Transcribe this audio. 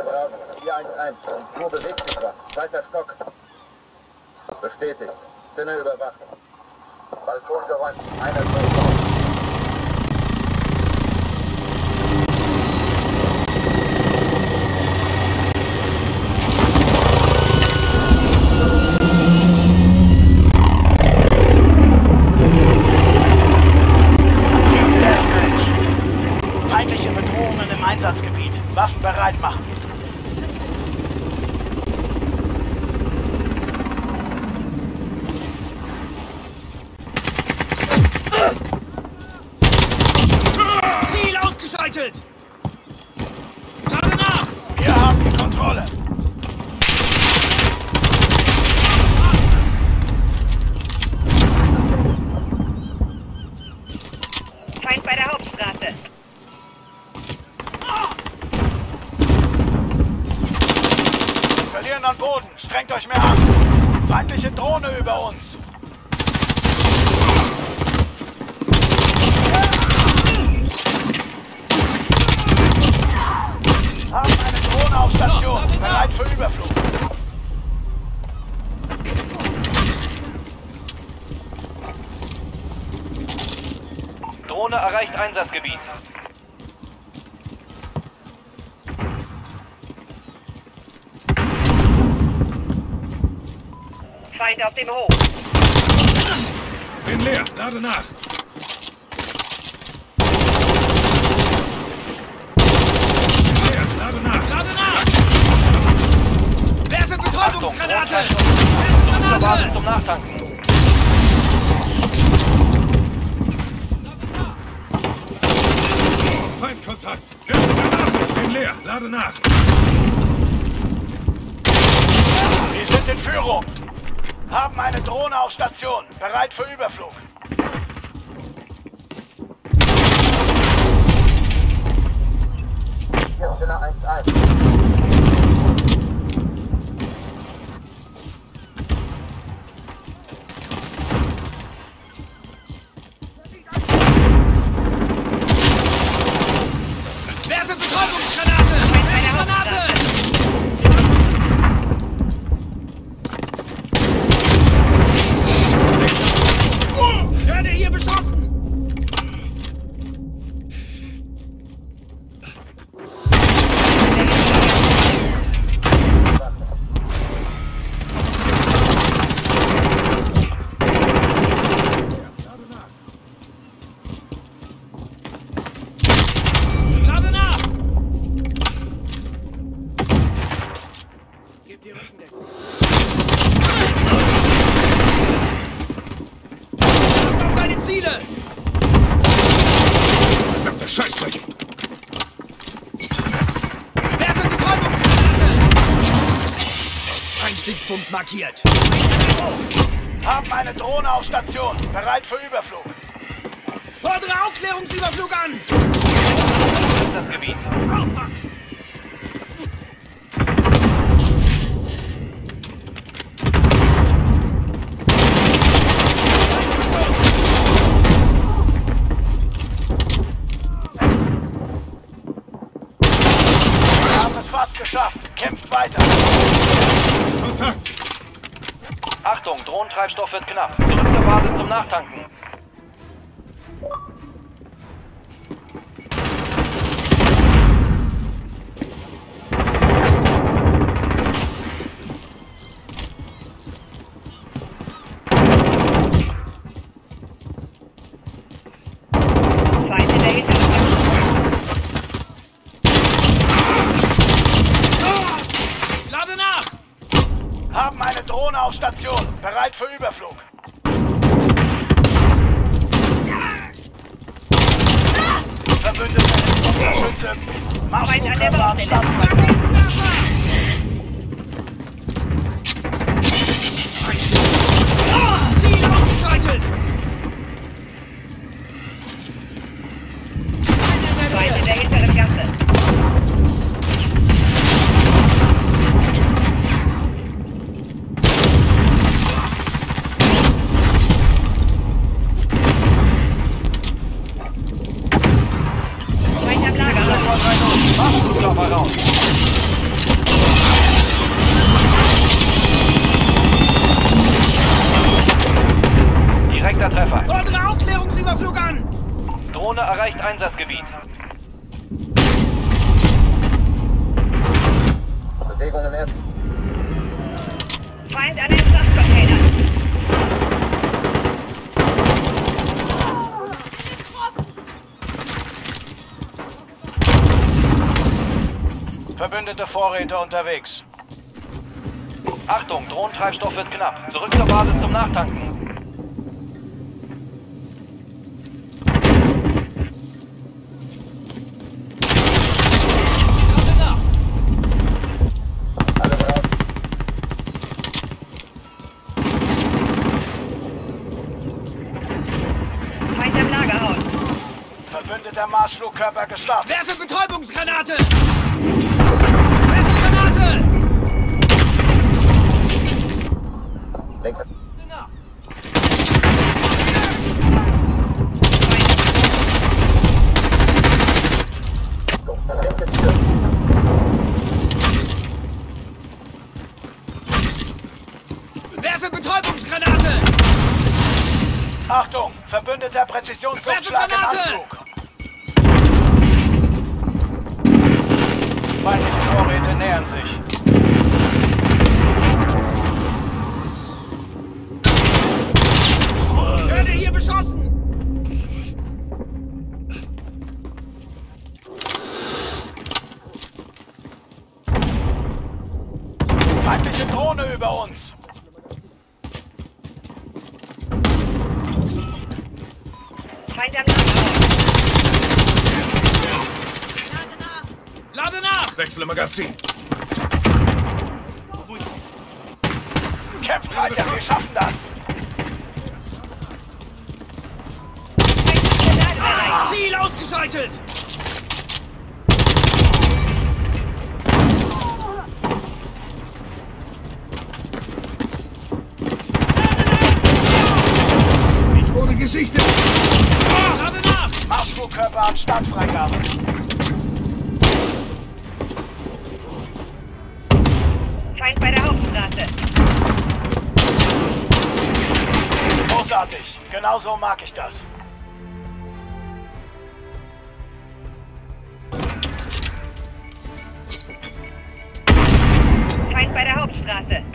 Bravo, 411. Die Tour bewegt sich was. Zweiter Stock. Bestätigt. Sinne Überwachung. Balkon geräumt. Einer tot. Feindliche Bedrohungen im Einsatzgebiet. Waffen bereit machen. Ziel ausgeschaltet! Lade nach! Wir haben die Kontrolle. Feind bei der Hauptstraße. Wir verlieren an Boden. Strengt euch mehr an. Feindliche Drohne über uns. Haben eine Drohne auf Station. Bereit für Überflug. Drohne erreicht Einsatzgebiet. Feind auf dem Hof. Bin leer, lade nach! Leer, lade nach! Lade nach! Werfe Betäubungsgranate! Zur Basis zum Nachtanken. Feindkontakt! Werfe Granate! Bin leer, lade nach! Wir sind in Führung. Haben eine Drohne auf Station. Bereit für Überflug. Hier, Sinne 1-1. Werfe Betäubungsgranate! Werfe Granate! Werde hier beschossen! Lade nach! Gebt die Rückendeckung. Achtung auf deine Ziele! Verdammter Scheißdreck! Werfe Betäubungsgranate! Einstiegspunkt markiert. Haben eine Drohne auf Station. Bereit für Überflug. Fordere Aufklärungsüberflug an! Einsatzgebiet. Aufpassen! Wir haben es fast geschafft. Kämpft weiter. Kontakt! Achtung, Drohnentreibstoff wird knapp. Zurück zur Basis zum Nachtanken. Feind in der Hinterhand. Lade nach! Haben eine Drohne auf Station. Bereit für Überflug. Verbündete Unterstütze. Feind an der Marschflugkörper am Baustelle. Start. Ziel ausgeschaltet! Feind in der hinteren Gasse. Feind am Lager. Marschflugkörper raus. Direkter Treffer. Fordere Aufklärungsüberflug an! Drohne erreicht Einsatzgebiet. Bewegungen erst. Feind an den Frachtcontainer. Verbündete Vorräte unterwegs. Achtung, Drohnentreibstoff wird knapp. Zurück zur Basis zum Nachtanken. Alle drauf. Feind am Lagerhaus. Verbündeter Marschflugkörper gestartet. Werfe Betäubungsgranate! Werfe Granate! Lenker. Linke Tür. Werfe Betäubungsgranate! Achtung, verbündeter Präzisionsluftschlag im Werfe Granate! Anflug. Feindliche Vorräte nähern sich. Werde hier beschossen! Feindliche Drohne über uns. Feind am Lagerhaus. Lade nach! Wechsle Magazin. Kämpft weiter, wir schaffen das. Feind am Lagerbereich. Ziel ausgeschaltet! Ich wurde gesichtet. Lade nach! Marschflugkörper hat Startfreigabe. Feind bei der Hauptstraße. Großartig, genau so mag ich das. Feind bei der Hauptstraße.